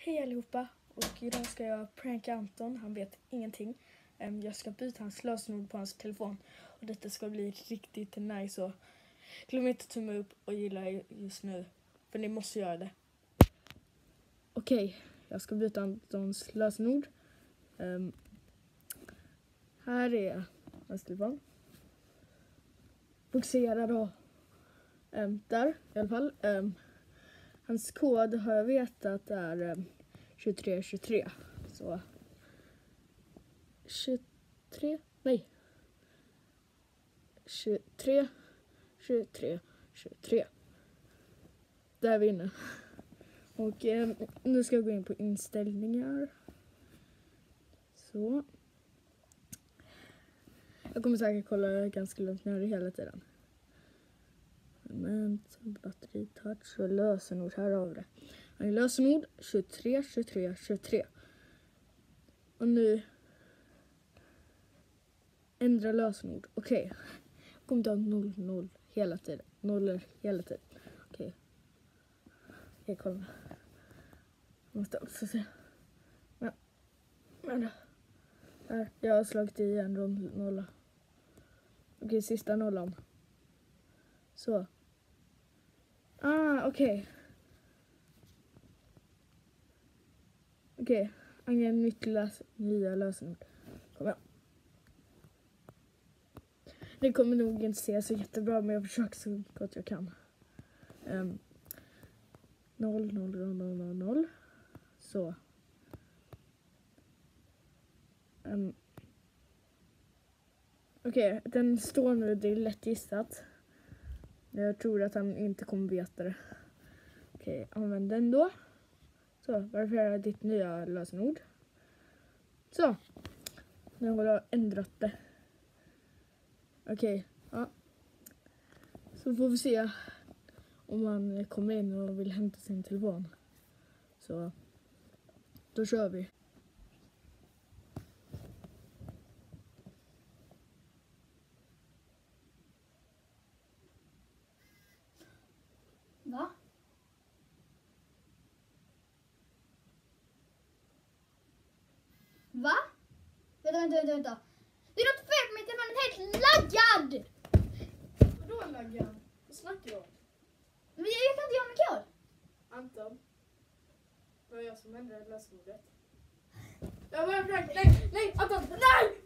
Hej allihopa, och idag ska jag pranka Anton. Han vet ingenting. Jag ska byta hans lösenord på hans telefon. Och detta ska bli riktigt nice. Så glöm inte att tumma upp och gilla just nu. För ni måste göra det. Okej, jag ska byta Antons lösenord. Här är hans telefon. Fokusera då. Där i alla fall. Hans kod har jag vetat är 2323. Så 23, nej. 23. Där är vi inne. Och nu ska jag gå in på inställningar. Så. Jag kommer säkert kolla ganska långt ner hela tiden. Men batteri, touch och lösenord, här har vi det. Lösenord 23. Och nu ändra lösenord. Okej. Jag kommer ta 0 hela tiden. Nollor hela tiden. Okej, kolla. Jag måste också se. Men här, jag har slagit i en rund nolla. Okej, sista nollan. Så. Okej. Okej, ange nya lösenord. Kom igen. Det kommer nog inte se så jättebra, men jag försöker så gott jag kan. 0. Så. Okej, den står nu, det är lätt gissat. Jag tror att han inte kommer veta det. Okej, använd den då. Så, verifiera ditt nya lösenord. Så, nu har jag ändrat det. Okej, ja. Så får vi se om man kommer in och vill hämta sin telefon. Så, då kör vi. Va? Va? Vänta. Det är något fel på min telefon, den är helt laggad! Vadå laggad? Vad snackar du om? Men jag kan inte göra min kod. Anton, vad är jag som ändrade lösenordet? Jag var nej, Anton, nej!